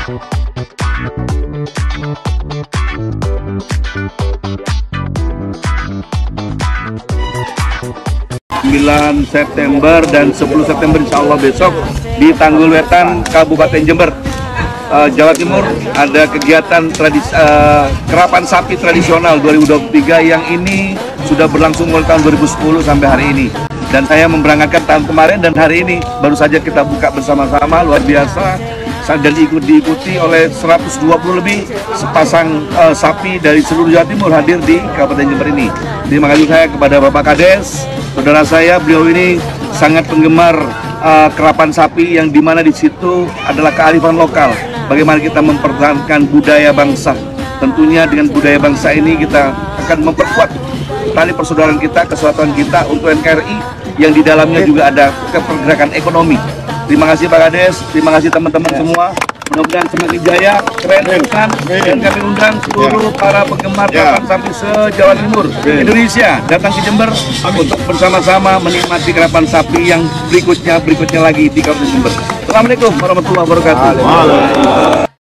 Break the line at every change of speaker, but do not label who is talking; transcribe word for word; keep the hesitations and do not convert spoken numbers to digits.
sembilan September dan sepuluh September insya Allah besok di Tanggul Wetan, Kabupaten Jember, uh, Jawa Timur, ada kegiatan tradisi uh, kerapan sapi tradisional dua ribu dua puluh tiga yang ini sudah berlangsung mulai tahun dua ribu sepuluh sampai hari ini. Dan saya memberangkatkan tahun kemarin dan hari ini baru saja kita buka bersama-sama, luar biasa, dan ikut diikuti oleh seratus dua puluh lebih sepasang uh, sapi dari seluruh Jawa Timur hadir di Kabupaten Jember ini. Terima kasih saya kepada Bapak Kades, saudara saya, beliau ini sangat penggemar uh, kerapan sapi yang dimana di situ adalah kearifan lokal. Bagaimana kita mempertahankan budaya bangsa. Tentunya dengan budaya bangsa ini kita akan memperkuat tali persaudaraan kita, kesatuan kita untuk N K R I yang di dalamnya juga ada kepergerakan ekonomi. Terima kasih Pak Kades, terima kasih teman-teman semua. Mudah-mudahan semakin jaya, keren, kan? Dan kami undang seluruh para penggemar kerapan sapi se-Jawa Timur Indonesia datang ke Jember untuk bersama-sama menikmati kerapan sapi yang berikutnya berikutnya lagi di Kabupaten Jember. Assalamualaikum warahmatullahi wabarakatuh.